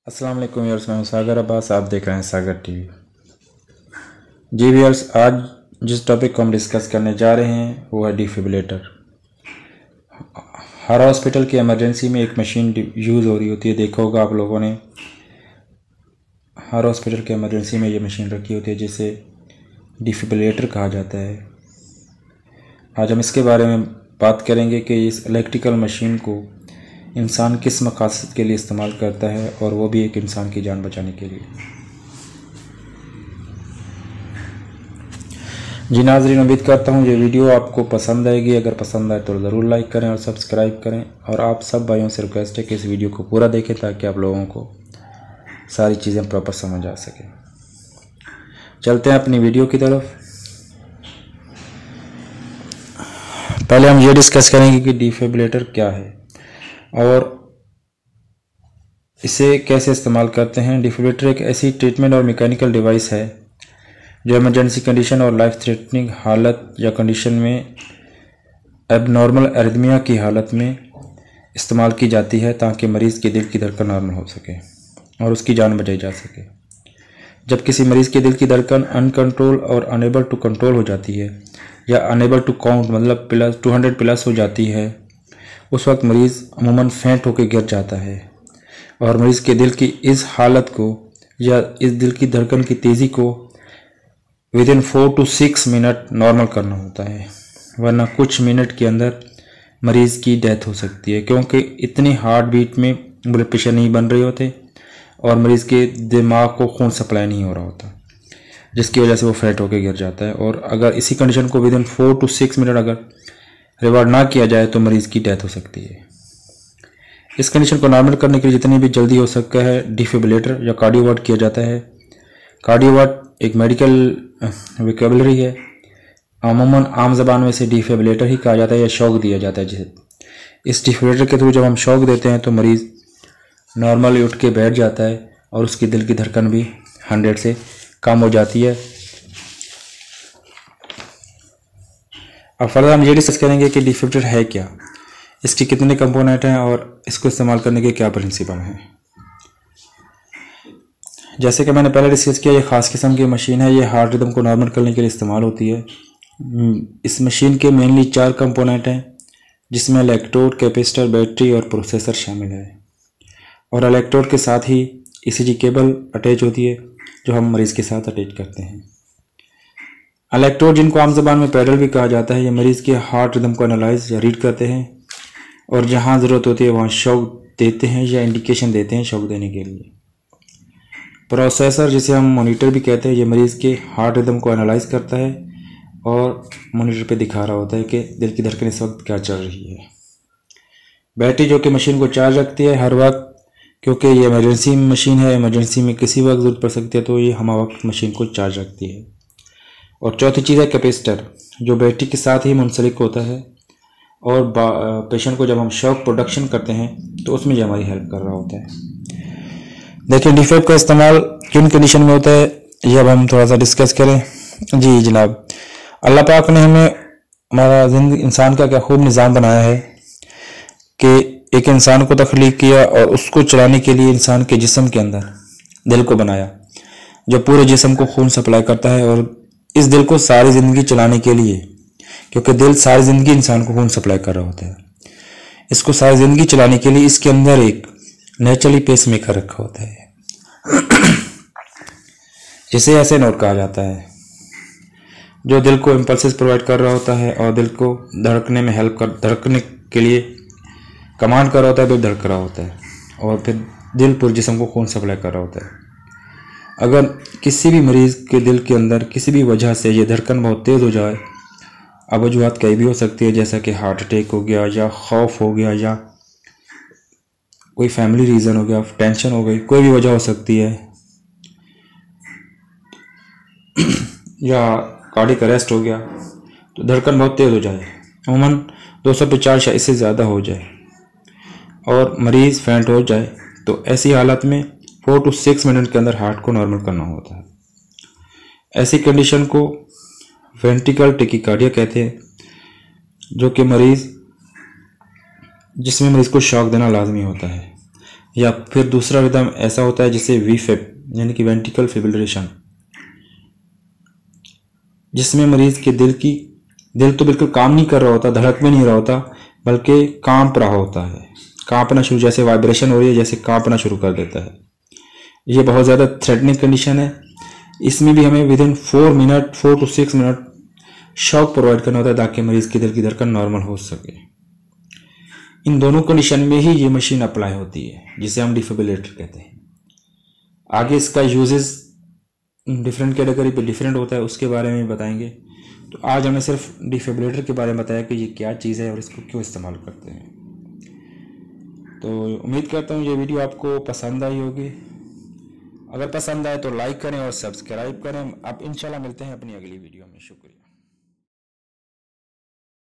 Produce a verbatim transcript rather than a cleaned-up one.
अस्सलाम वालेकुम व्यूअर्स, मैं हूं सागर अब्बास। आप देख रहे हैं सागर टीवी। जी व्यूअर्स, आज जिस टॉपिक को हम डिस्कस करने जा रहे हैं वो है डिफिब्रिलेटर। हर हॉस्पिटल की इमरजेंसी में एक मशीन यूज़ हो रही होती है, देखा होगा आप लोगों ने। हर हॉस्पिटल के इमरजेंसी में ये मशीन रखी होती है जिसे डिफिब्रिलेटर कहा जाता है। आज हम इसके बारे में बात करेंगे कि इस इलेक्ट्रिकल मशीन को इंसान किस मकसद के लिए इस्तेमाल करता है, और वो भी एक इंसान की जान बचाने के लिए। जी नाज़रीन, उम्मीद करता हूँ ये वीडियो आपको पसंद आएगी। अगर पसंद आए तो ज़रूर लाइक करें और सब्सक्राइब करें, और आप सब भाइयों से रिक्वेस्ट है कि इस वीडियो को पूरा देखें ताकि आप लोगों को सारी चीज़ें प्रॉपर समझ आ सकें। चलते हैं अपनी वीडियो की तरफ। पहले हम ये डिस्कस करेंगे कि डिफिब्रिलेटर क्या है और इसे कैसे इस्तेमाल करते हैं। डिफिब्रिलेटर एक ऐसी ट्रीटमेंट और मैकेनिकल डिवाइस है जो इमरजेंसी कंडीशन और लाइफ थ्रेटनिंग हालत या कंडीशन में एबनॉर्मल एरिथमिया की हालत में इस्तेमाल की जाती है ताकि मरीज़ के दिल की धड़कन नॉर्मल हो सके और उसकी जान बचाई जा सके। जब किसी मरीज़ के दिल की धड़कन अनकंट्रोल और अनेबल टू कंट्रोल हो जाती है या अनेबल टू काउंट मतलब प्लस टू हंड्रेड प्लस हो जाती है, उस वक्त मरीज़ अमूमन फेंट होकर गिर जाता है, और मरीज़ के दिल की इस हालत को या इस दिल की धड़कन की तेज़ी को within four to six minute normal करना होता है, वरना कुछ मिनट के अंदर मरीज़ की डेथ हो सकती है, क्योंकि इतनी हार्ट बीट में ब्लड प्रेशर नहीं बन रहे होते और मरीज़ के दिमाग को खून सप्लाई नहीं हो रहा होता, जिसकी वजह से वो फेंट होकर गिर जाता है। और अगर इसी कंडीशन को within four to six minute अगर रिवार्ड ना किया जाए तो मरीज़ की डेथ हो सकती है। इस कंडीशन को नॉर्मल करने के लिए जितनी भी जल्दी हो सकता है डिफिब्रिलेटर या कार्डियो वर्ट किया जाता है। कार्डियो वर्ट एक मेडिकल वोकैबुलरी है, अमूमन आम ज़बान में इसे डिफिब्रिलेटर ही कहा जाता है या शॉक दिया जाता है जिसे। इस डिफिब्रिलेटर के थ्रू जब हम शॉक देते हैं तो मरीज़ नॉर्मली उठ के बैठ जाता है और उसकी दिल की धड़कन भी हंड्रेड से कम हो जाती है। अब फर्दर हम ये डिस्कस करेंगे कि डिफिब्रिलेटर है क्या, इसके कितने कंपोनेंट हैं और इसको इस्तेमाल करने के क्या प्रिंसिपल हैं। जैसे कि मैंने पहले डिस्कस किया, ये ख़ास किस्म की मशीन है, ये हार्ट रिदम को नॉर्मल करने के लिए इस्तेमाल होती है। इस मशीन के मेनली चार कंपोनेंट हैं, जिसमें इलेक्ट्रोड, कैपेसिटर, बैटरी और प्रोसेसर शामिल है। और इलेक्ट्रोड के साथ ही ईसीजी केबल अटैच होती है जो हम मरीज़ के साथ अटैच करते हैं। इलेक्ट्रोड, जिनको आम ज़बान में पैडल भी कहा जाता है, ये मरीज़ के हार्ट रिदम को एनालाइज या रीड करते हैं और जहाँ ज़रूरत होती है वहाँ शॉक देते हैं या इंडिकेशन देते हैं शॉक देने के लिए। प्रोसेसर, जिसे हम मॉनिटर भी कहते हैं, ये मरीज़ के हार्ट रिदम को एनालाइज करता है और मॉनिटर पे दिखा रहा होता है कि दिल की धड़कन इस वक्त क्या चल रही है। बैटरी, जो कि मशीन को चार्ज रखती है हर वक्त, क्योंकि ये इमरजेंसी मशीन है, इमरजेंसी में किसी वक्त ज़रूरत पड़ सकती है, तो ये हम वक्त मशीन को चार्ज रखती है। और चौथी चीज़ है कैपेसिटर, जो बैटरी के साथ ही मुंसलिक होता है, और पेशेंट को जब हम शॉक प्रोडक्शन करते हैं तो उसमें ये हमारी हेल्प कर रहा होता है। देखिए, डिफिब का इस्तेमाल किन कंडीशन में होता है ये अब हम थोड़ा सा डिस्कस करें। जी जनाब, अल्लाह पाक ने हमें हमारा जिंदगी इंसान का क्या खूब निज़ाम बनाया है कि एक इंसान को तख्लीक किया और उसको चलाने के लिए इंसान के जिस्म के अंदर दिल को बनाया, जो पूरे जिस्म को खून सप्लाई करता है। और इस दिल को सारी ज़िंदगी चलाने के लिए, क्योंकि दिल सारी ज़िंदगी इंसान को खून सप्लाई कर रहा होता है, इसको सारी ज़िंदगी चलाने के लिए इसके अंदर एक नेचुरली पेस मेकर रखा होता है जिसे ऐसे नोट कहा जाता है, जो दिल को इम्पल्सेस प्रोवाइड कर रहा होता है और दिल को धड़कने में हेल्प कर धड़कने के लिए कमांड कर रहा होता है, दिल धड़क रहा होता है और फिर दिल पूरे जिस्म को खून सप्लाई कर रहा होता है। अगर किसी भी मरीज़ के दिल के अंदर किसी भी वजह से ये धड़कन बहुत तेज़ हो जाए, अब वजूहत कई भी हो सकती है, जैसा कि हार्ट अटैक हो गया या खौफ हो गया या कोई फैमिली रीज़न हो गया, टेंशन हो गई, कोई भी वजह हो सकती है, या कार्डियक अरेस्ट हो गया, तो धड़कन बहुत तेज़ हो जाए, अमूमन दो सौ पचास या इससे ज़्यादा हो जाए और मरीज़ फेंट हो जाए, तो ऐसी हालत में फोर टू सिक्स मिनट के अंदर हार्ट को नॉर्मल करना होता है। ऐसी कंडीशन को वेंट्रिकल टेकिकार्डिया कहते हैं, जो कि मरीज़ जिसमें मरीज़ को शॉक देना लाजमी होता है। या फिर दूसरा रिदम ऐसा होता है जिसे वी फेप यानी कि वेंट्रिकल फिब्रिलेशन, जिसमें मरीज के दिल की दिल तो बिल्कुल काम नहीं कर रहा होता, धड़क भी नहीं रहा होता, बल्कि कांप रहा होता है, कांपना शुरू, जैसे वाइब्रेशन हो रही है जैसे कांपना शुरू कर देता है। ये बहुत ज़्यादा थ्रेटनिंग कंडीशन है। इसमें भी हमें within four minute four to six minute shock provide करना होता है ताकि मरीज की दिल की धड़कन नॉर्मल हो सके। इन दोनों कंडीशन में ही ये मशीन अप्लाई होती है, जिसे हम डिफिब्रिलेटर कहते हैं। आगे इसका यूजेस डिफरेंट कैटेगरी पे डिफरेंट होता है, उसके बारे में बताएंगे। तो आज हमने सिर्फ डिफिब्रिलेटर के बारे में बताया कि ये क्या चीज़ है और इसको क्यों इस्तेमाल करते हैं। तो उम्मीद करता हूँ ये वीडियो आपको पसंद आई होगी। अगर पसंद आए तो लाइक करें और सब्सक्राइब करें। अब इंशाल्लाह मिलते हैं अपनी अगली वीडियो में। शुक्रिया।